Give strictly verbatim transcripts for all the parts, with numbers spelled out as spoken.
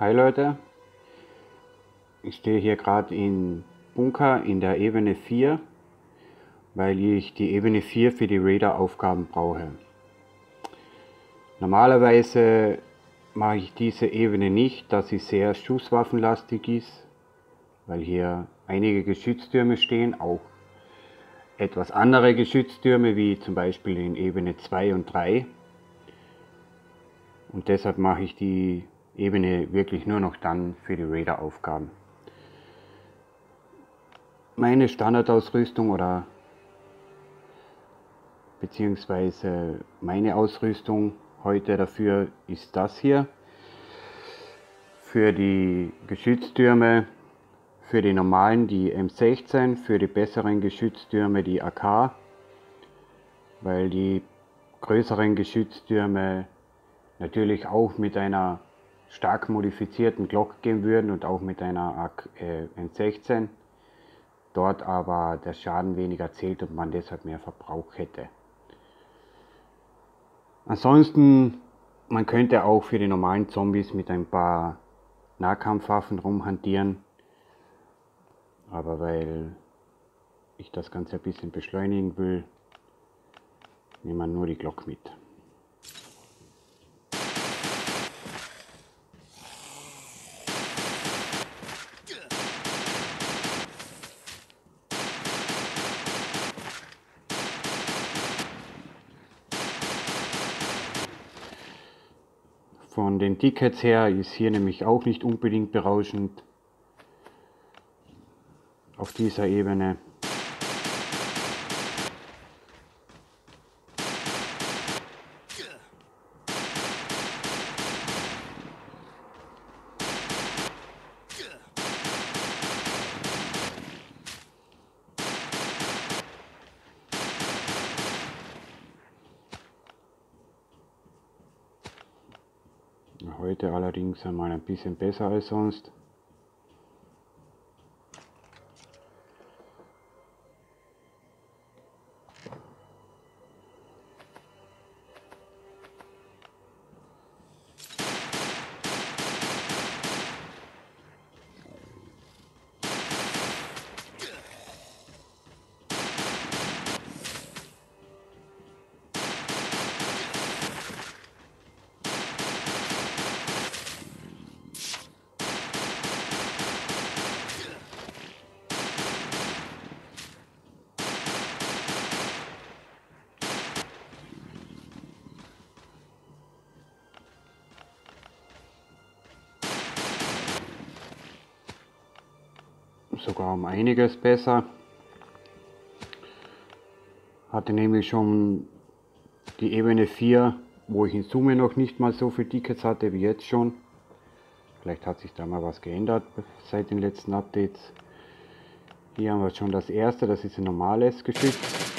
Hi Leute, ich stehe hier gerade in Bunker in der Ebene vier, weil ich die Ebene vier für die Raider-Aufgaben brauche. Normalerweise mache ich diese Ebene nicht, da sie sehr schusswaffenlastig ist, weil hier einige Geschütztürme stehen, auch etwas andere Geschütztürme wie zum Beispiel in Ebene zwei und drei. Und deshalb mache ich die Ebene wirklich nur noch dann für die Raider-Aufgaben. Meine Standardausrüstung oder beziehungsweise meine Ausrüstung heute dafür ist das hier. Für die Geschütztürme, für die normalen die M sechzehn, für die besseren Geschütztürme die A K, weil die größeren Geschütztürme natürlich auch mit einer stark modifizierten Glock gehen würden und auch mit einer M sechzehn. Dort aber der Schaden weniger zählt und man deshalb mehr Verbrauch hätte. Ansonsten, man könnte auch für die normalen Zombies mit ein paar Nahkampfwaffen rumhantieren. Aber weil ich das Ganze ein bisschen beschleunigen will, nehmen wir nur die Glock mit. Von den Tickets her ist hier nämlich auch nicht unbedingt berauschend auf dieser Ebene. Heute allerdings einmal ein bisschen besser als sonst. Sogar um einiges besser. Hatte nämlich schon die Ebene vier, wo ich in Summe noch nicht mal so viele Tickets hatte wie jetzt schon. Vielleicht hat sich da mal was geändert seit den letzten Updates. Hier haben wir schon das erste, das ist ein normales Geschütz.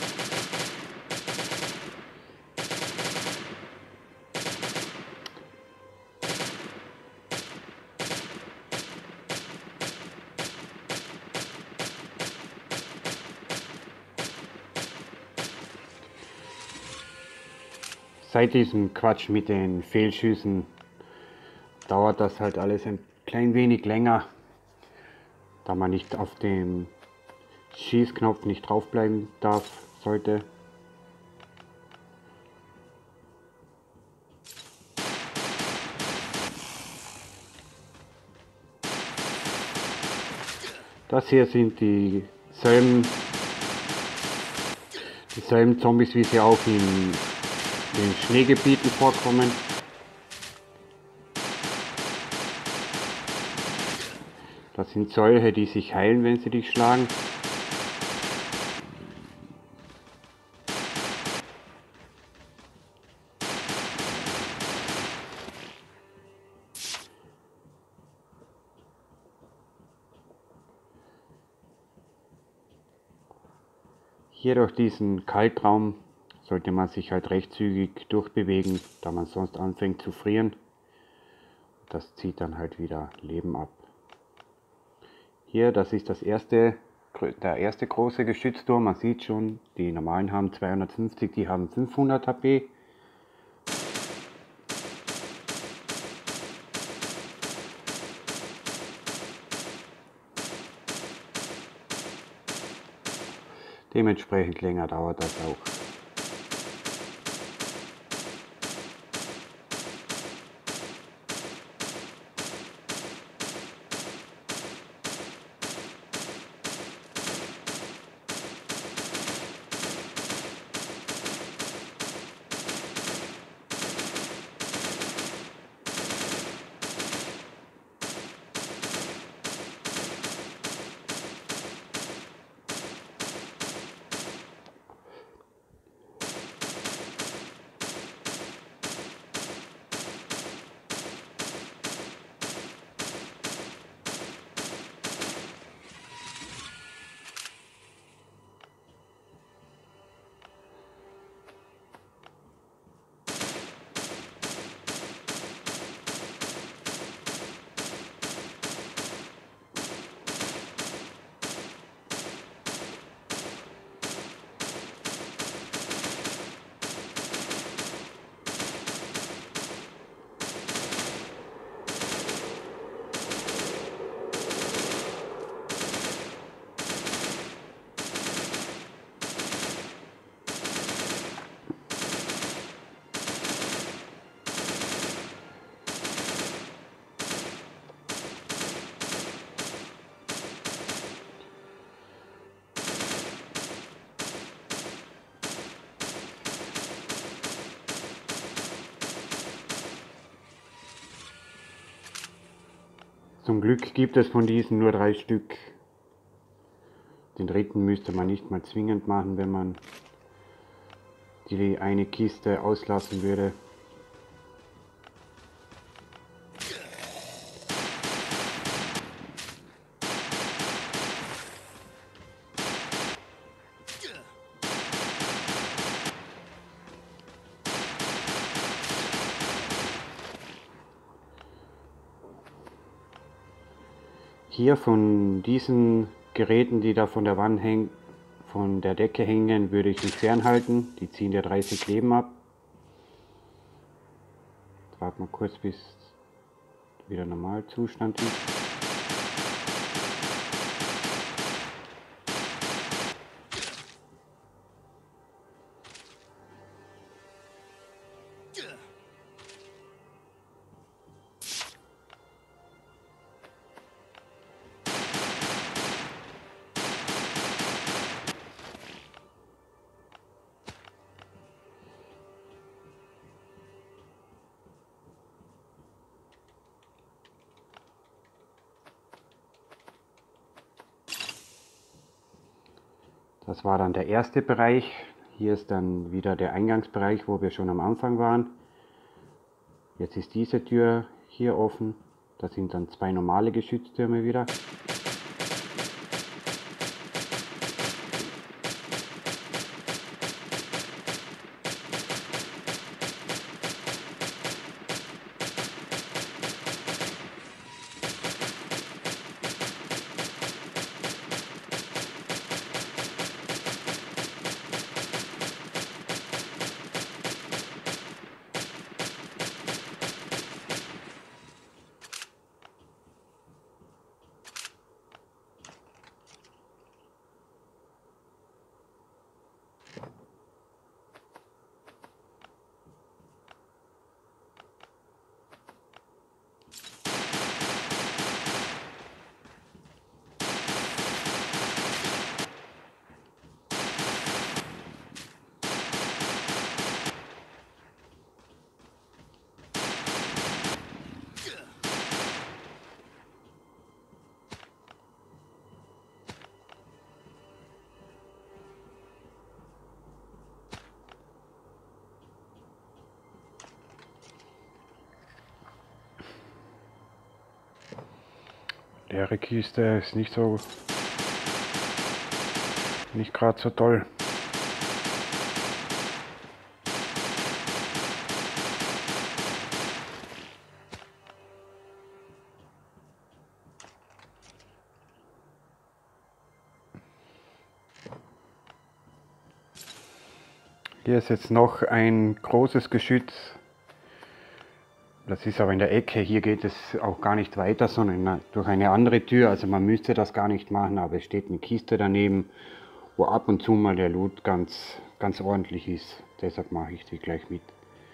Seit diesem Quatsch mit den Fehlschüssen dauert das halt alles ein klein wenig länger, da man nicht auf dem Schießknopf nicht draufbleiben darf, sollte. Das hier sind dieselben, dieselben Zombies, wie sie auch in den Schneegebieten vorkommen. Das sind solche, die sich heilen, wenn sie dich schlagen. Hier durch diesen Kaltraum sollte man sich halt recht zügig durchbewegen, da man sonst anfängt zu frieren. Das zieht dann halt wieder Leben ab. Hier, das ist das erste, der erste große Geschützturm. Man sieht schon, die normalen haben zweihundertfünfzig, die haben fünfhundert H P. Dementsprechend länger dauert das auch. Zum Glück gibt es von diesen nur drei Stück. Den dritten müsste man nicht mal zwingend machen, wenn man die eine Kiste auslassen würde. Hier von diesen Geräten, die da von der Wand hängen, von der Decke hängen, würde ich mich fernhalten. Die ziehen ja dreißig Leben ab. Jetzt warten wir kurz, bis wieder Normalzustand ist. Das war dann der erste Bereich. Hier ist dann wieder der Eingangsbereich, wo wir schon am Anfang waren. Jetzt ist diese Tür hier offen. Das sind dann zwei normale Geschütztürme wieder. Leere Kiste ist nicht so, nicht gerade so toll. Hier ist jetzt noch ein großes Geschütz. Das ist aber in der Ecke. Hier geht es auch gar nicht weiter, sondern durch eine andere Tür. Also man müsste das gar nicht machen, aber es steht eine Kiste daneben wo ab und zu mal der Loot ganz, ganz ordentlich ist. Deshalb mache ich die gleich mit.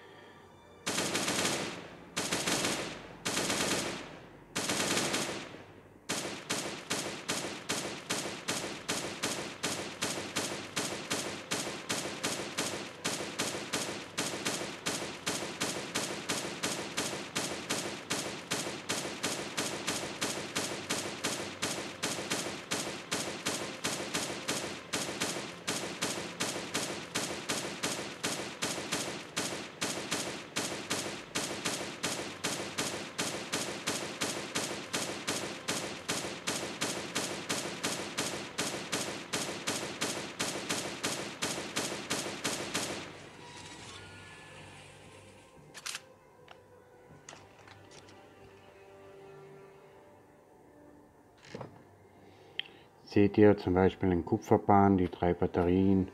Seht ihr zum Beispiel den Kupferbahn, die drei Batterien.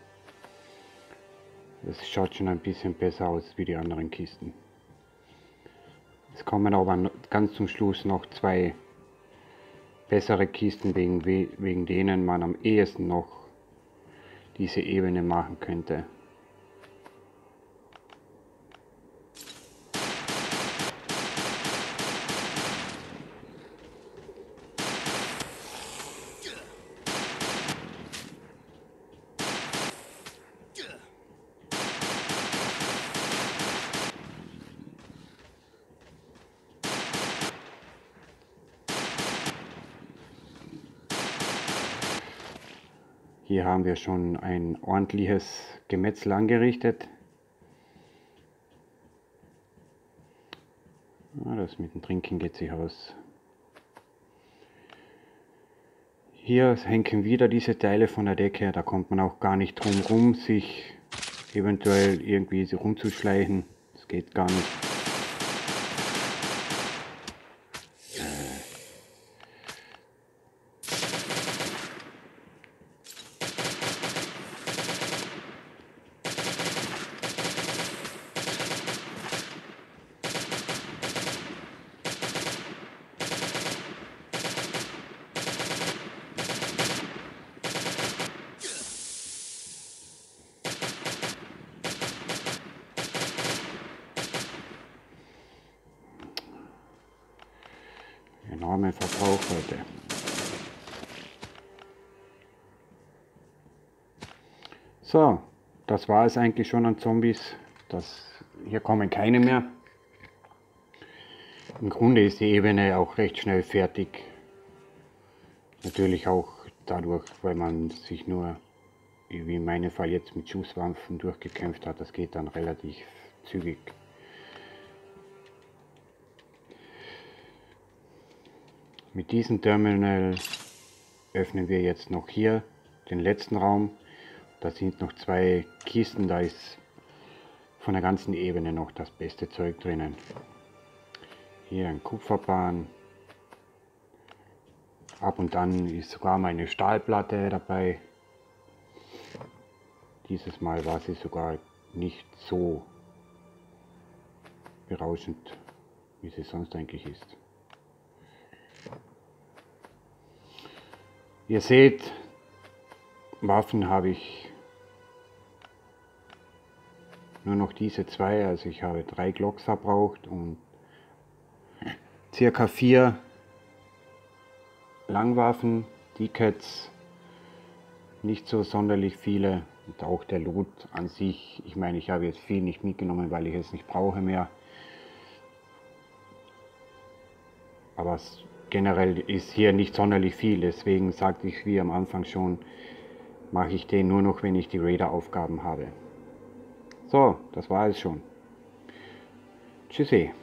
Das schaut schon ein bisschen besser aus wie die anderen Kisten. Es kommen aber ganz zum Schluss noch zwei bessere Kisten, wegen, wegen denen man am ehesten noch diese Ebene machen könnte. Hier haben wir schon ein ordentliches Gemetzel angerichtet. Ja, das mit dem Trinken geht sich aus. Hier hängen wieder diese Teile von der Decke, da kommt man auch gar nicht drum rum, sich eventuell irgendwie rumzuschleichen. Das geht gar nicht. Enormen Verbrauch heute. So, das war es eigentlich schon an Zombies. Das, hier kommen keine mehr. Im Grunde ist die Ebene auch recht schnell fertig. Natürlich auch dadurch, weil man sich nur, wie in meinem Fall jetzt mit Schusswaffen durchgekämpft hat. Das geht dann relativ zügig. Mit diesem Terminal öffnen wir jetzt noch hier den letzten Raum. Da sind noch zwei Kisten, da ist von der ganzen Ebene noch das beste Zeug drinnen. Hier ein Kupferbahn. Ab und an ist sogar mal eine Stahlplatte dabei. Dieses Mal war sie sogar nicht so berauschend, wie sie sonst eigentlich ist. Ihr seht, Waffen habe ich nur noch diese zwei, also ich habe drei Glocks verbraucht und circa vier Langwaffen, Decats, nicht so sonderlich viele, und auch der Loot an sich. Ich meine, ich habe jetzt viel nicht mitgenommen, weil ich es nicht brauche mehr. Aber es, generell ist hier nicht sonderlich viel, deswegen sagte ich wie am Anfang schon, mache ich den nur noch, wenn ich die Raider-Aufgaben habe. So, das war es schon. Tschüssi.